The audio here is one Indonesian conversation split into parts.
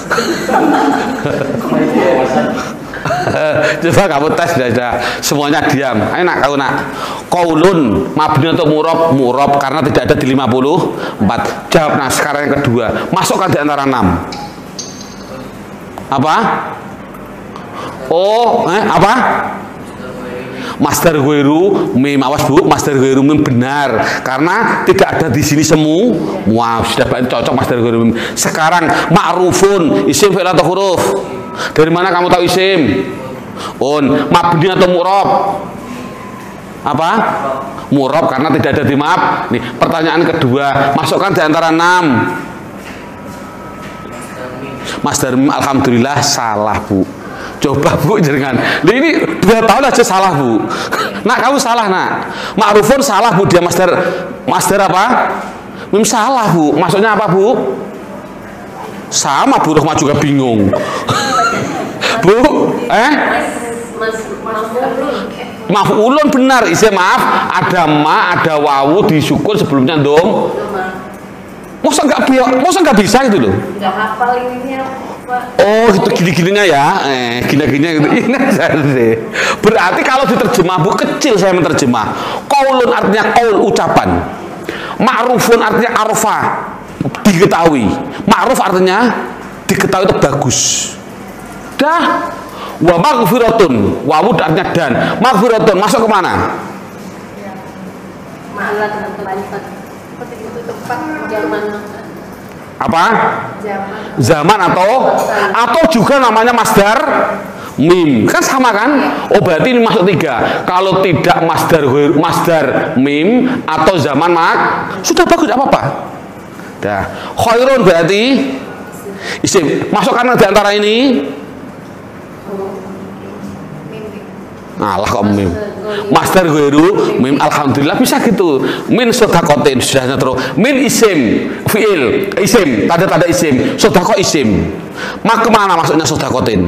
Coba kamu tes sudah. Semuanya diam. Ayo nak kau nak. Qaulun mabni atau murab? Murab karena tidak ada di 54. Jawab. Nah, sekarang yang kedua. Masukkan di antara 6. Apa? Oh, apa? Masdar ghairu mim. Awas Bu, masdar ghairu mim benar karena tidak ada di sini semua. Sudah cocok masdar ghairu mim. Sekarang ma'rufun, isim fi'il atau huruf? Dari mana kamu tahu isim? Mabni atau murab? Apa? Murab karena tidak ada di mab. Nih, pertanyaan kedua, masukkan di antara 6. Masdar mim. Alhamdulillah salah Bu. Coba Bu jangan. Ini 2 tahun aja salah Bu. Nak kamu salah nak. Ma'rufun salah Bu, dia masdar apa? Mim salah Bu. Maksudnya apa Bu? Sama Bu, Rahmat juga bingung. Bu, maf'ulun benar. Isim maaf, ada ma, ada wawu disukun sebelumnya dom. Masa nggak bisa itu loh? Nggak hafal ininya. Oh, itu gini-gininya ya, gini-gininya gitu. Ini deh. Berarti kalau diterjemah Bu, kecil saya menerjemah. Qaulun artinya qaul, ucapan. Ma'rufun artinya arfa, diketahui. Ma'ruf artinya diketahui itu bagus. Dah. Wa maghfiratun, wawu artinya dan. Maghfiratun masuk ke mana? Ma'ala dengan kelainan. Seperti itu tempat zaman. Apa? Zaman atau juga namanya masdar mim. Kan sama kan? Oh, berarti ini masuk 3. Kalau tidak masdar mim atau zaman sudah bagus, apa apa. Dah. Khairun berarti isim. Masukkan di antara ini. Alah kok mim. Masdar ghairu mim. Alhamdulillah bisa gitu. Min sodakotin sudah terus. Min isim fiil isim tanda isim. Sodako isim. Mak kemana maksudnya sodakotin?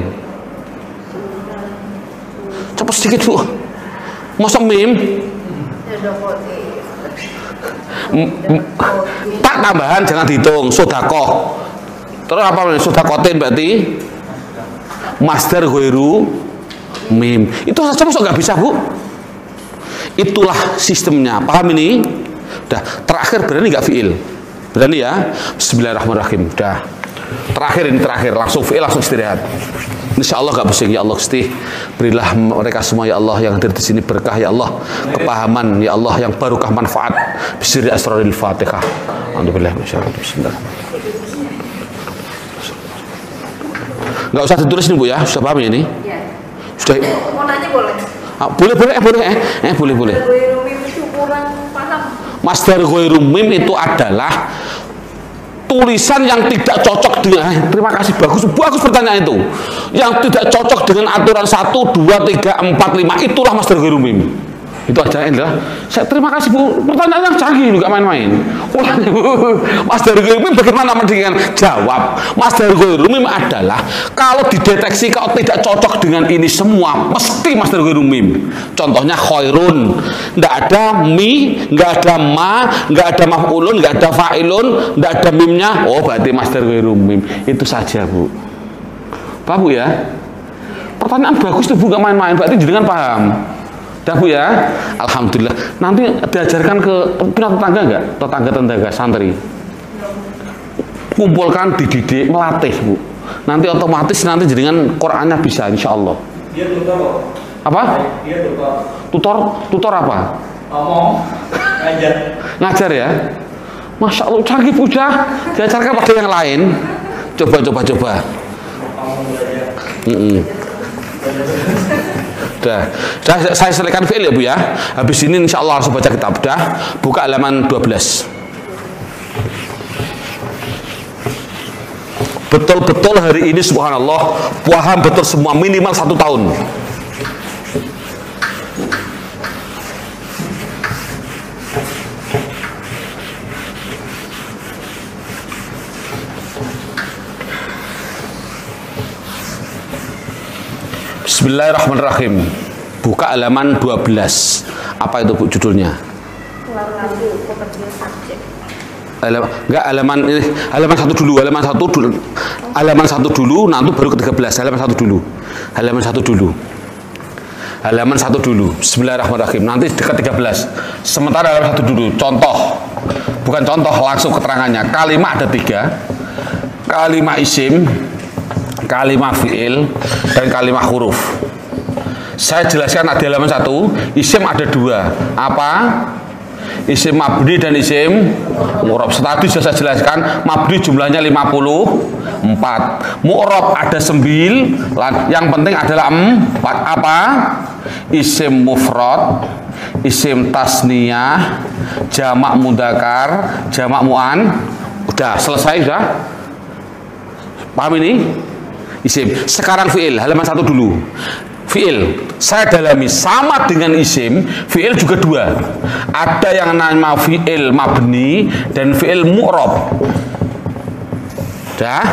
Cepat sedikit Bu. Masuk mim. Tak tambahan jangan dihitung. Sodako. Terus apa namanya? Sodakotin berarti masdar ghairu mim. Itu saja masuk nggak bisa Bu. Itulah sistemnya. Paham ini? Udah. Terakhir berani nggak fiil? Berani ya? Bismillahirrahmanirrahim. Udah. Terakhir ini terakhir. Langsung fiil, langsung istirahat. Insya Allah nggak pusing ya Allah Gusti. Berilah mereka semua ya Allah yang hadir di sini berkah ya Allah, kepahaman ya Allah yang barokah manfaat. Bisri asraril Fatihah. Alhamdulillah. Bismillah. Nggak usah ditulis nih Bu ya. Sudah paham ya ini? Sudah. Mau nanya boleh? Boleh. Masdar ghairu mim itu adalah tulisan yang tidak cocok dengan terima kasih, bagus pertanyaan itu. Yang tidak cocok dengan aturan 1, 2, 3, 4, 5 itulah masdar ghairu mim. Itu aja ya. Saya terima kasih Bu. Pertanyaan yang canggih juga main-main. Masdar ghairu mim bagaimana dengan jawab? Masdar ghairu mim adalah kalau dideteksi kalau tidak cocok dengan ini semua mesti masdar ghairu mim. Contohnya khairun, enggak ada mi, enggak ada ma, enggak ada maf'ulun, enggak ada fa'ilun, enggak ada mimnya. Oh, berarti masdar ghairu mim. Itu saja Bu. Paham Bu ya? Pertanyaan bagus tuh Bu, enggak main-main. Berarti jenengan paham. Dah Bu ya, alhamdulillah. Nanti diajarkan ke punya tetangga enggak? Tetangga santri. Kumpulkan, dididik, melatih Bu. Nanti otomatis nanti jenengan Qur'annya bisa insya Allah. Dia tutor. Apa? Dia tutor. Tutor apa? Ngomong, ngajar ya. Masya Allah canggih Bu dah. Diajarkan pada yang lain. Coba. Udah, saya selesaikan fi'il ya Bu ya. Habis ini insya Allah harus baca kitab. Udah, buka halaman 12. Betul-betul hari ini subhanallah paham betul semua minimal 1 tahun. Bismillahirrahmanirrahim. Buka halaman 12. Apa itu Bu judulnya? halaman satu dulu, halaman satu dulu, nanti baru ke 13, halaman satu dulu. Bismillahirrahmanirrahim. Nanti dekat 13. Sementara halaman satu dulu. Contoh, bukan contoh, langsung keterangannya. Kalimat ada 3. Kalimat isim, kalimat fi'il, dan kalimat huruf. Saya jelaskan di halaman 1. Isim ada 2. Apa? Isim mabni dan isim mu'rab. Tadi sudah saya jelaskan, mabni jumlahnya 54, mu'rab ada 9, yang penting adalah 4. Apa? Isim mufrad, isim tasniyah, jamak mudzakkar, jamak mu'an. Udah selesai, sudah paham ini? Isim. Sekarang fi'il, halaman 1 dulu. Fi'il, saya dalami sama dengan isim. Fi'il juga 2. Ada yang nama fi'il mabni dan fi'il mu'rab. Dah?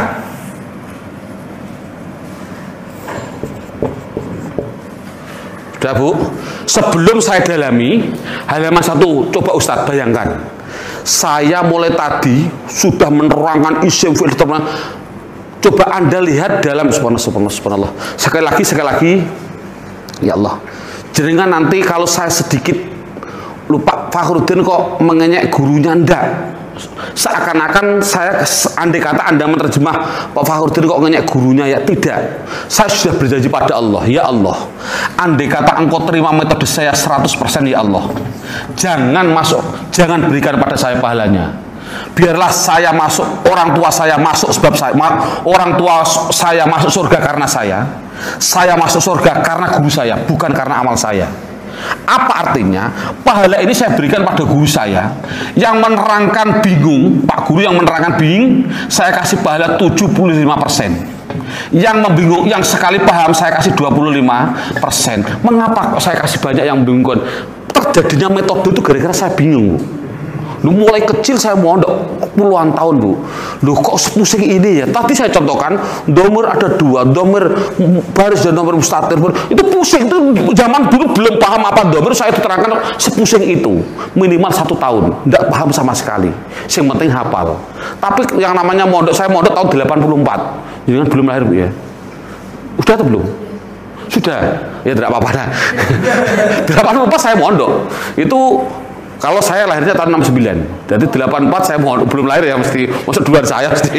Sudah, Bu? Sebelum saya dalami halaman 1, coba Ustadz bayangkan. Saya mulai tadi sudah menerangkan isim fi'il. Coba Anda lihat dalam subhanallah. Sekali lagi. Ya Allah. Jenengan nanti kalau saya sedikit lupa, Fakhruddin kok mengenyek gurunya, ndak. Seakan-akan saya, andai kata Anda menerjemah Pak Fakhruddin kok ngenyek gurunya, ya tidak. Saya sudah berjanji pada Allah, ya Allah, andai kata Engkau terima metode saya 100%, ya Allah, jangan berikan pada saya pahalanya. Biarlah saya masuk, orang tua saya masuk sebab orang tua saya masuk surga karena saya masuk surga karena guru saya, bukan karena amal saya. Apa artinya? Pahala ini saya berikan pada guru saya yang menerangkan bingung, Pak Guru yang menerangkan bingung, saya kasih pahala 75%. Yang membingung, yang sekali paham saya kasih 25%. Mengapa saya kasih banyak yang membingungkan? Terjadinya metode itu gara-gara saya bingung. Mulai kecil saya mondok puluhan tahun, Bu. Kok pusing ini ya? Tadi saya contohkan, domir ada 2, domir baris dan domir mustatir. Itu pusing, itu zaman dulu belum paham apa domir, saya diterangkan sepusing itu. Minimal 1 tahun, tidak paham sama sekali. Yang penting hafal. Tapi yang namanya mondok, saya mondok tahun 84. Jadi kan belum lahir, Bu, ya? Udah atau belum? Sudah? Ya tidak apa-apa. 84 saya mondok. Itu kalau saya lahirnya tahun 69, jadi 84 saya belum lahir ya, mesti maksud duluan saya mesti.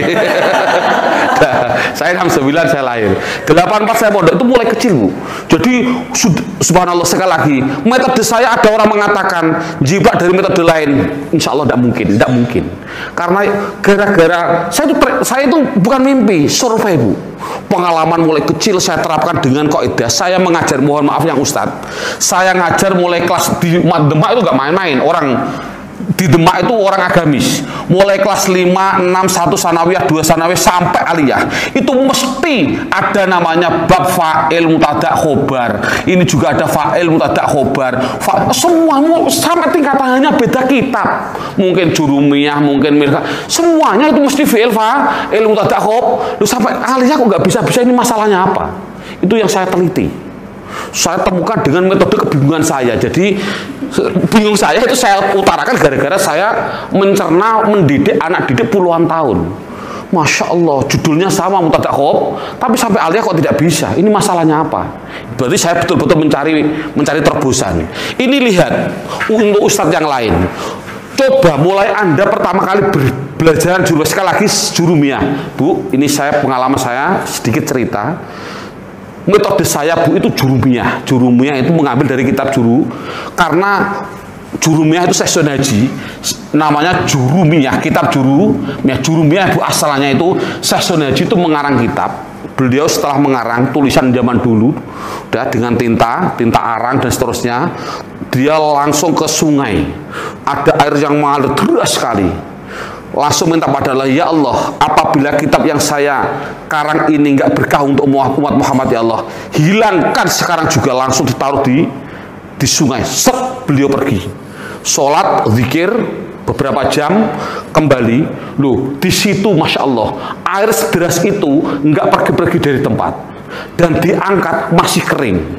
Saya 69 saya lahir, 84 saya mondok, itu mulai kecil, Bu. Jadi subhanallah, sekali lagi, metode saya ada orang mengatakan jiplak dari metode lain, insya Allah tidak mungkin. Karena gara-gara saya itu bukan mimpi, survei, Bu. Pengalaman mulai kecil saya terapkan dengan kaidah. Saya mengajar, mohon maaf yang Ustadz, saya ngajar mulai kelas di Demak itu gak main-main. Orang di Demak itu orang agamis, mulai kelas 5, 6, 1 sanawiyah, 2 sanawiyah sampai aliyah, itu mesti ada namanya bab fa'il mubtada' khobar. Ini juga ada fa'il mubtada' khobar. Semua sama tingkatannya beda kitab. Mungkin jurumiyah, mungkin mirka, semuanya itu mesti fi'il fa'il mubtada' khobar. Lu sampai aliyah kok nggak bisa-bisa, ini masalahnya apa? Itu yang saya teliti. Saya temukan dengan metode kebingungan saya. Jadi bingung saya itu saya utarakan gara-gara saya mendidik anak didik puluhan tahun. Masya Allah, judulnya sama mubtada' khobar, tapi sampai aliyah kok tidak bisa. Ini masalahnya apa? Berarti saya betul-betul mencari terobosan. Ini lihat untuk ustadz yang lain. Coba mulai Anda pertama kali belajar sekali lagi jurumiyah, Bu. Ini saya pengalaman saya sedikit cerita. Metode saya, Bu, itu jurumiyah. Jurumiyah itu mengambil dari kitab juru, karena jurumiyah itu seksyon haji, namanya jurumiyah, kitab jurumiyah. Jurumiyah, Bu, asalnya itu seksyon haji itu mengarang kitab. Beliau setelah mengarang tulisan zaman dulu, udah dengan tinta arang dan seterusnya, dia langsung ke sungai. Ada air yang mengalir deras sekali. Langsung minta pada Allah, ya Allah, apabila kitab yang saya karang ini nggak berkah untuk umat Muhammad, ya Allah, hilangkan sekarang juga. Langsung ditaruh di sungai. Set, beliau pergi, sholat, zikir beberapa jam, kembali. Loh, di situ masya Allah, air sederas itu nggak pergi-pergi dari tempat dan diangkat masih kering.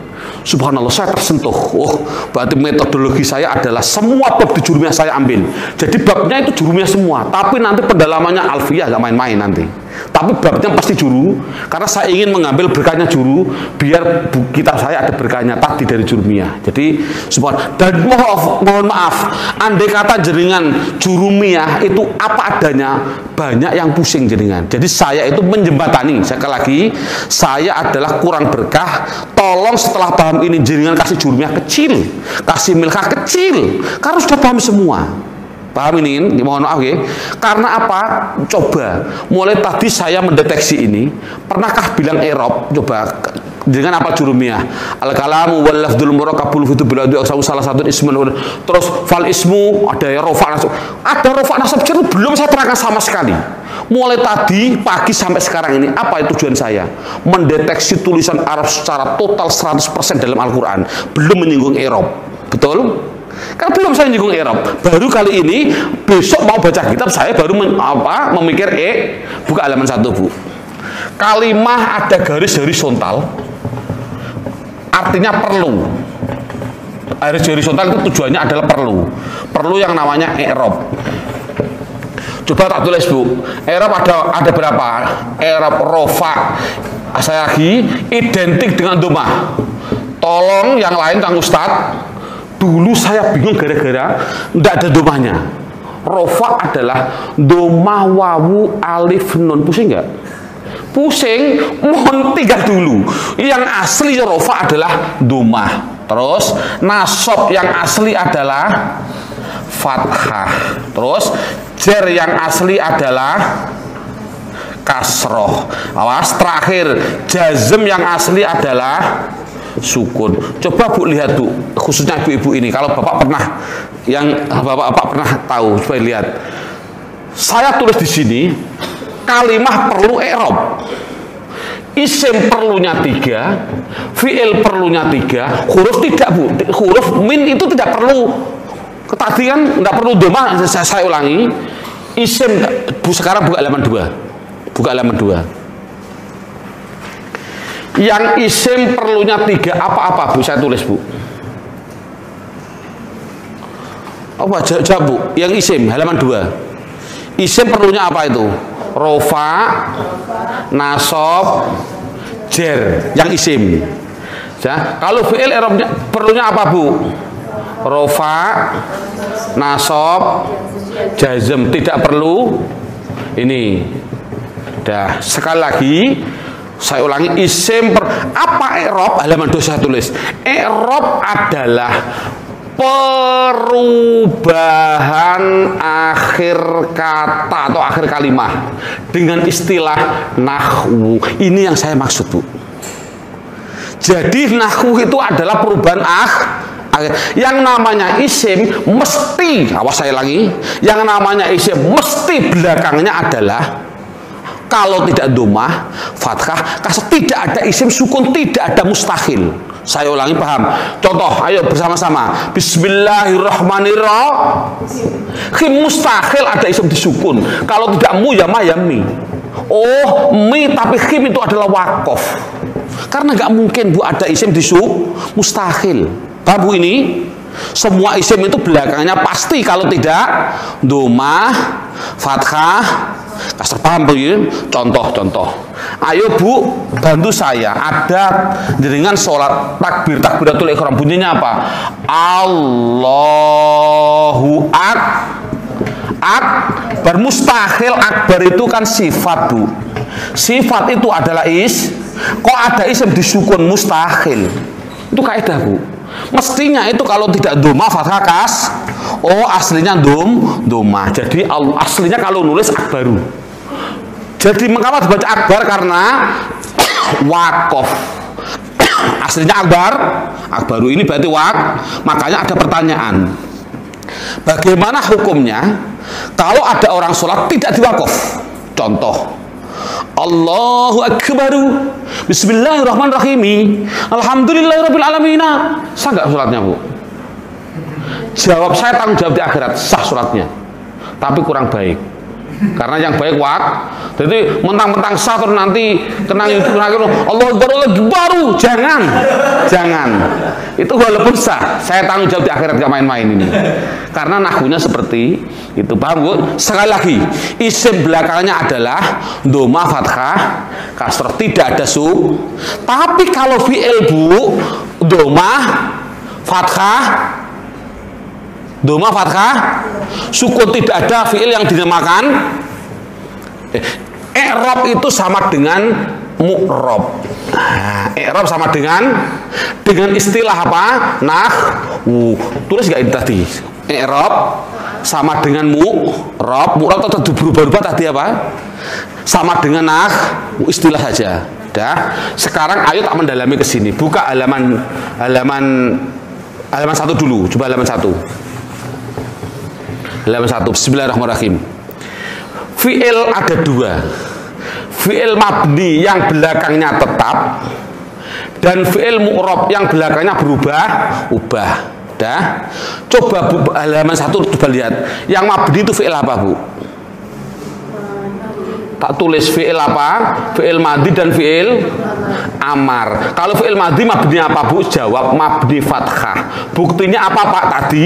Subhanallah, saya tersentuh. Oh, berarti metodologi saya adalah semua bab di Jurumiyah saya ambil. Jadi babnya itu Jurumiyah semua, tapi nanti pendalamannya alfiyah, gak main-main nanti. Tapi babnya pasti juru, karena saya ingin mengambil berkahnya juru, biar kitab saya ada berkahnya tadi dari Jurumiyah. Jadi, subhanallah. Dan mohon maaf, andai kata jenengan Jurumiyah itu apa adanya, banyak yang pusing jenengan. Jadi saya itu menjembatani. Sekali lagi, saya adalah kurang berkah. Tolong setelah paham ini jenengan kasih Jurumiyah kecil, kasih milkah kecil, karena sudah paham semua. Paham ini? Mohon maaf ya. Karena apa? Coba mulai tadi saya mendeteksi ini. Pernahkah bilang i'rab? Coba dengan apa Jurumiyah? Al-kalamu wal lafdzul murakabul fitu biladu salah satu ismun. Terus fal ismu ada rafa nasab. Ada rafa nasab belum saya terangkan sama sekali. Mulai tadi pagi sampai sekarang ini apa tujuan saya? Mendeteksi tulisan Arab secara total 100% dalam Al-Qur'an. Belum menyinggung i'rab. Betul? Karena belum saya nyinggung i'rab. Baru kali ini besok mau baca kitab saya baru memikir buka halaman 1, Bu. Kalimah ada garis horizontal artinya perlu. Garis horizontal itu tujuannya adalah perlu. Perlu yang namanya i'rab. Coba tak tulis, Bu. I'rab ada berapa? I'rab rofa. Saya lagi identik dengan domah. Tolong yang lain Kang Ustadz. Dulu saya bingung gara-gara tidak ada domahnya. Rofa adalah domah wawu alif nun. Pusing nggak? Pusing, mohon tinggal dulu. Yang asli rofa adalah domah. Terus nasab yang asli adalah fathah. Terus jar yang asli adalah kasroh. Awas, terakhir jazm yang asli adalah sukun. Coba Bu lihat, Bu, khususnya ibu-ibu ini, kalau bapak pernah, yang bapak pernah tahu, coba lihat. Saya tulis di sini kalimah perlu i'rab. Isim perlunya 3, fi'il perlunya 3, huruf tidak, Bu. Huruf min itu tidak perlu. Tadi kan tidak perlu domah. Saya ulangi. Isim, Bu, sekarang buka halaman 2. Buka halaman 2. Yang isim perlunya 3 apa-apa, Bu? Saya tulis, Bu. Apa? Jawab, Bu. Yang isim halaman 2. Isim perlunya apa itu? Rofa, nasab, jer. Yang isim. Ya. Kalau fi'il i'rabnya perlunya apa, Bu? Rofa, nasab, jazm. Tidak perlu ini. Dah. Sekali lagi saya ulangi, isim apa i'rab? Halaman 2 saya tulis. I'rab adalah perubahan akhir kata atau akhir kalimat dengan istilah nahwu. Ini yang saya maksud, Bu. Jadi nahwu itu adalah perubahan akhir. Yang namanya isim mesti, awas saya lagi, yang namanya isim mesti belakangnya adalah, kalau tidak domah, fathah, kasrah, tidak ada isim sukun, tidak ada mustahil. Saya ulangi, paham? Contoh, ayo bersama-sama. Bismillahirrahmanirrahim. Mustahil ada isim disukun. Kalau tidak mu ya ma ya mi. Oh, mi tapi khim itu adalah wakof. Karena nggak mungkin, Bu, ada isim disuk, mustahil. Paham, Bu, ini? Semua isim itu belakangnya pasti kalau tidak domah, fathah, kasrah. Paham, Bu? Contoh. Ayo, Bu, bantu saya. Ada dengan sholat takbiratul ihram, bunyinya apa? Allahu akbar. Mustahil akbar itu kan sifat, Bu. Sifat itu adalah kok ada isim disukun mustahil. Itu kaidah, Bu. Mestinya itu kalau tidak domah fathah aslinya domah. Jadi aslinya kalau nulis akbaru. Jadi mengapa dibaca akbar? Karena wakof. Aslinya akbaru ini berarti makanya ada pertanyaan. Bagaimana hukumnya kalau ada orang sholat tidak diwakof? Contoh, Allahu akbaru, bismillahirrahmanirrahim, alhamdulillahirabbil alamin. Sah nggak sholatnya, Bu? Jawab saya, tanggung jawab di akhirat, sah sholatnya, tapi kurang baik. Karena yang baik jadi mentang-mentang sah terus nanti kenang itu Allah baru jangan itu walaupun sah saya tanggung jawab di akhirat, gak main-main ini karena nahwunya seperti itu, paham Bu? Sekali lagi isim belakangnya adalah doma fathah kasroh, tidak ada sub. Tapi kalau fi'il Bu doma fathah sukun, tidak ada fi'il yang dinamakan i'rab itu sama dengan mu'rab. Nah, i'rab sama dengan istilah apa? Nahwu. Tulis gak ini tadi? I'rab sama dengan mu'rab. Mu'rab itu berubah-ubah tadi apa? Sama dengan nahwu, istilah saja. Dah. Sekarang ayo tak mendalami ke sini. Buka halaman 1 dulu. Coba halaman 1. Halaman 1. Bismillahirrahmanirrahim. Fi'il ada 2. Fi'il mabni yang belakangnya tetap dan fi'il mu'rab yang belakangnya berubah-ubah. Dah. Coba Bu, halaman 1 coba lihat. Yang mabni itu fi'il apa, Bu? Tak tulis fi'il apa? Fi'il madi dan fi'il amar. Kalau fi'il madi mabni apa, Bu? Jawab mabni fathah. Buktinya apa, Pak, tadi?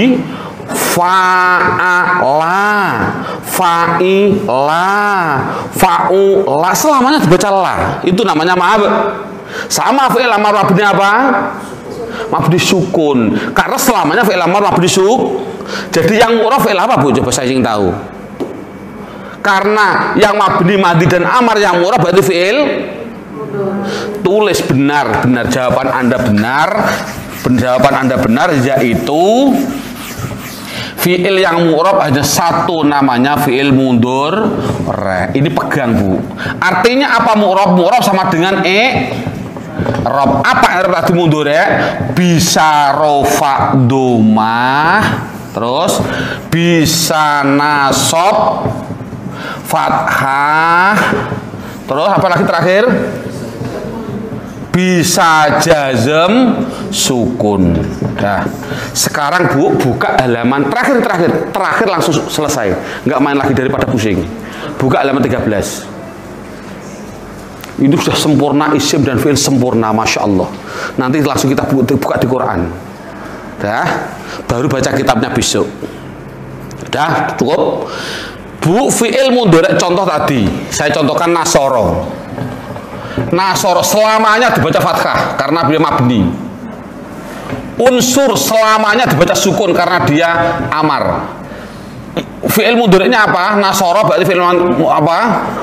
Fa'ala, fa'ila, fa'ula, selamanya dibaca la. Itu namanya maaf. Sama fi'il amar mabni apa? Mabni sukun. Karena selamanya fi'il amar mabni sukun. Jadi yang mu'rab fi'il apa, Bu? Coba saya ingin tahu. Karena yang mabni madi dan amar yang mu'rab berarti fi'il. Tulis benar jawaban Anda benar. Jawaban Anda benar, yaitu fi'il yang mu'rab hanya satu, namanya fi'il mundur. Ini pegang, Bu. Artinya apa mu'rab? Mu'rab sama dengan rob. Apa tadi mundur ya? Bisa rofa domah, terus bisa nasob fathah, terus apa lagi terakhir? Bisa jazm sukun. Nah, sekarang Bu buka halaman terakhir langsung selesai. Nggak main lagi daripada pusing. Buka halaman 13. Ini sudah sempurna isim dan fi'il sempurna, masya Allah. Nanti langsung kita buka di Quran. Dah, baru baca kitabnya besok. Dah, cukup. Bu, fi'il mudhari contoh tadi. Saya contohkan nasoro. Nasoro selamanya dibaca fathah karena dia mabni. Unsur selamanya dibaca sukun karena dia amar. Fi'il mudhari'nya apa? Nasoro berarti fi'il apa?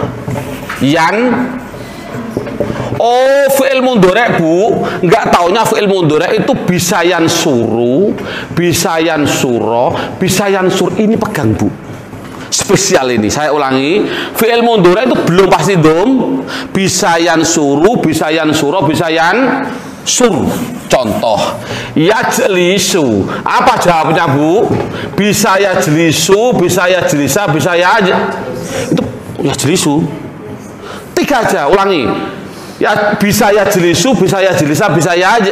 Oh, fi'il mudhari', Bu. Enggak taunya fi'il mudhari' itu bisa yansuru, bisa yansuro, bisa yansur. Ini pegang, Bu. Spesial ini, saya ulangi, fi'il mudhari' itu belum pasti dom, bisa yansuru, bisa yansuro, bisa yansur. Contoh, yajlisu, apa jawabnya, Bu? Bisa yajlisu, bisa yajlisa, bisa itu yajlisu. 3 aja, ulangi. Ya, bisa yajlisu, bisa yajlisa, bisa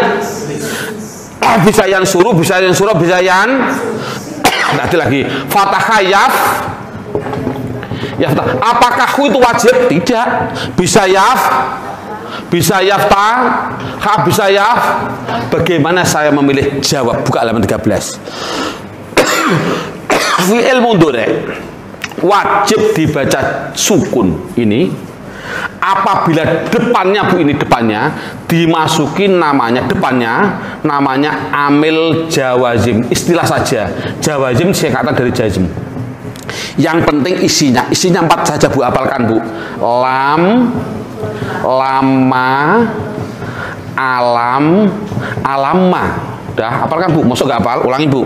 bisa yansuru, bisa yansuro, bisa nanti lagi fathah apakah itu wajib? Tidak. Bisa bisa yafta, bisa Bagaimana saya memilih jawab? Buka halaman 13. Fi'il mudhari' wajib dibaca sukun ini apabila depannya, Bu, ini depannya dimasukin namanya, namanya amil jawazim. Istilah saja, jawazim singkatan dari jazm. Yang penting isinya 4 saja, Bu, hafalkan, Bu. Lam, lama, alam, alamma. Udah hafalkan, Bu? Masuk gak hafal? Ulangi, Bu.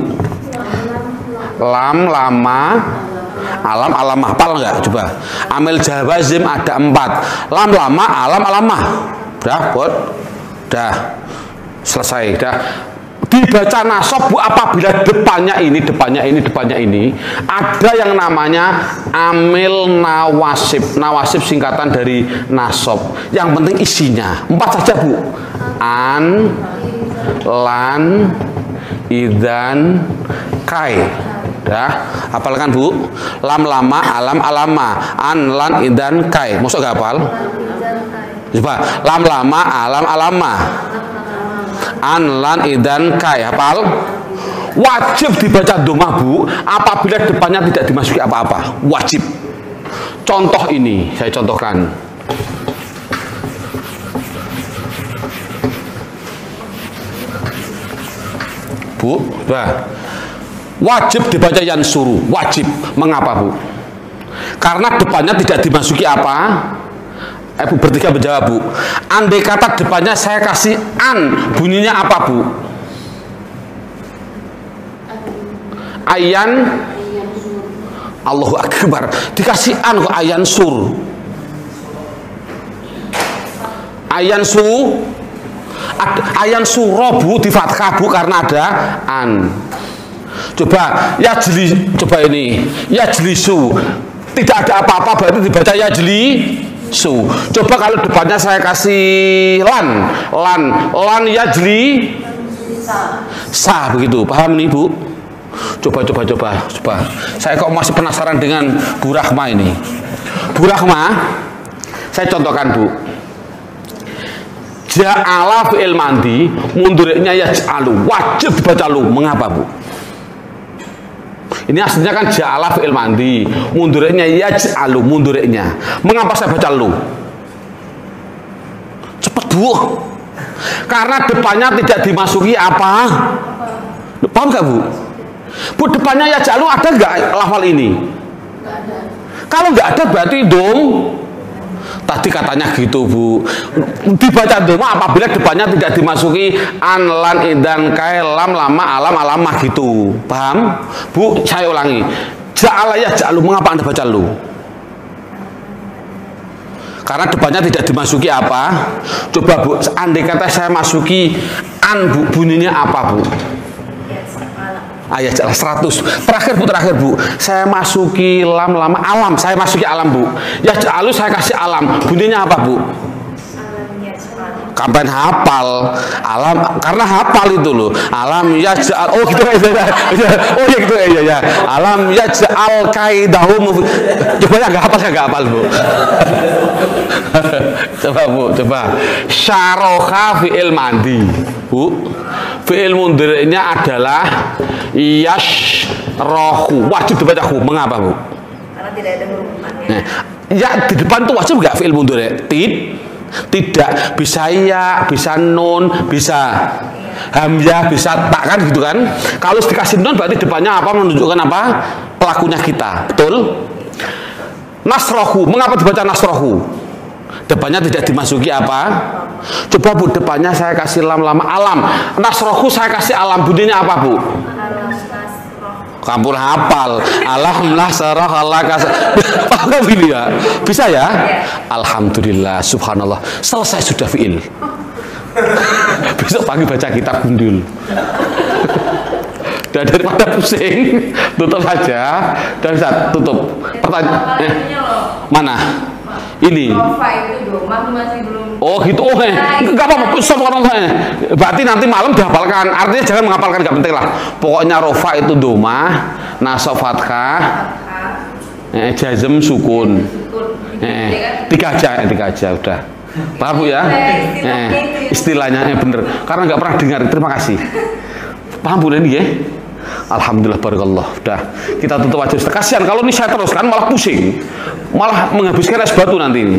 Lam, lama, alam, alamah. Hafal nggak? Coba. Amil jawazim ada 4. Lam, lama, alam, alamah. Udah, buat. Udah. Selesai. Udah. Dibaca nasab, Bu, apabila depannya ini ada yang namanya amil nawasib. Nawasib singkatan dari nasab. Yang penting isinya 4 saja, Bu. An, lan, idan, kai. Dah, hafalkan Bu. Lam lama, alam alama, an lan idan kai. Masuk gak hafal? Coba. Lam lama, alam alama, an lan idan kai. Hafal? Wajib dibaca domah Bu apabila depannya tidak dimasuki apa-apa. Wajib. Contoh ini saya contohkan. Bu, wajib dibaca yansuru, wajib. Mengapa Bu? Karena depannya tidak dimasuki apa? Bu bertiga menjawab Bu. Andai kata depannya saya kasih an, bunyinya apa Bu? Ayan. Allahu Akbar. Dikasih an kok ayan sur. Ayan su. Ayan suro Bu di fathah Bu karena ada an. Coba ya jeli, coba ini ya jelisu, tidak ada apa-apa berarti dibaca ya jelisu. Coba kalau depannya saya kasih lan ya jeli sa begitu, paham nih Bu? Coba. Saya kok masih penasaran dengan Bu Rahma ini. Bu Rahma, saya contohkan Bu. Ja'ala fi'il mandi, munduriknya yaj'alu, wajib dibaca lu. Mengapa Bu? Ini aslinya kan ja'ala fi'il mandi, munduriknya yaj'alu, munduriknya. Mengapa saya baca lu? Cepat Bu. Karena depannya tidak dimasuki apa? Paham gak Bu? Bu, depannya yaj'alu ada nggak lafal ini? Nggak ada. Kalau nggak ada berarti dom. Tadi katanya gitu Bu. Dibaca doma apabila depannya tidak dimasuki an lan idan kai lam lama alam alamah gitu. Paham? Bu, saya ulangi. Ja'ala yaj'alu, mengapa Anda baca lu? Karena depannya tidak dimasuki apa? Coba Bu, andai kata saya masuki an Bu, bunyinya apa Bu? Ayat 100. Terakhir Bu, saya masuki lam lama alam, saya masuki alam Bu. Ya ja'alu saya kasih alam, bunyinya apa Bu? Kapan hafal alam, karena hafal itu loh. Alam ya ja'al, oh gitu ya. Oh ya gitu ya. Alam ya ja'al kaidahum. Coba ya nggak hafal Bu. Coba. Syaroha fi'il mandi Bu. Fi'il mundhari'nya adalah yashrohu, wajib dibaca hu. Mengapa Bu? Karena tidak ada huruf-hurufnya. Nah, ya di depan tuh wajib nggak fi'il mundhari'? Tidak. Bisa ya, bisa nun, bisa hamzah, bisa tak kan gitu kan? Kalau dikasih nun berarti depannya apa? Menunjukkan apa? Pelakunya kita. Betul? Nasrohu. Mengapa dibaca nasrohu? Depannya tidak dimasuki apa? Coba Bu, depannya saya kasih lam lama alam. Nasrohu saya kasih alam, bunyinya apa Bu? Kampur hafal. Alam nasroh Allah kasih. Paham ini ya? Bisa ya? Alhamdulillah, subhanallah. Selesai sudah fi'il. Besok pagi baca kitab gundul. Dan daripada pusing, tutup saja. Dan bisa tutup. Pertanyaan mana? Ini. Oh gitu, oh enggak apa-apa, berarti nanti malam dihafalkan. Artinya jangan menghafalkan, enggak penting lah. Pokoknya rofa itu domah, nasab fathah, jazm sukun. Tiga aja udah. Paham Bu ya? Istilahnya bener. Karena nggak pernah dengar. Terima kasih. Paham Bu ini ya? Alhamdulillah barakallah. Udah, kita tutup aja. Kasihan kalau ini saya teruskan malah pusing. Malah menghabiskan es batu nanti ini.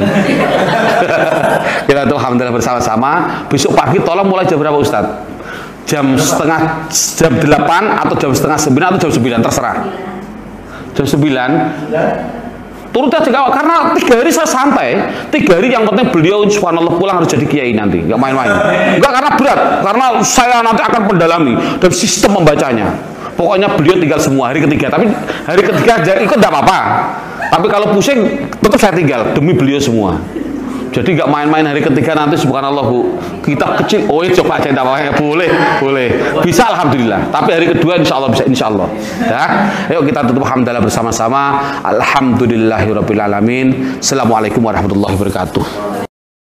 Kita tuh alhamdulillah bersama-sama. Besok pagi tolong mulai jam berapa Ustadz? Jam 8 atau jam 8:30 atau jam 9 terserah. Jam 9. Turut aja karena 3 hari saya santai. 3 hari yang penting beliau subhanallah pulang harus jadi kiai nanti, nggak main-main. Enggak karena berat, karena saya nanti akan mendalami dan sistem membacanya. Pokoknya beliau tinggal semua hari ketiga, tapi hari ketiga ikut enggak apa-apa. Tapi kalau pusing tetap saya tinggal demi beliau semua. Jadi nggak main-main hari ketiga nanti subhanallah Bu. Kita kecil, oh coba aja boleh. Bisa alhamdulillah. Tapi hari kedua insya Allah bisa insyaallah. Ya. Ayo kita tutup alhamdulillah bersama-sama. Alhamdulillahirabbil alamin. Assalamualaikum warahmatullahi wabarakatuh.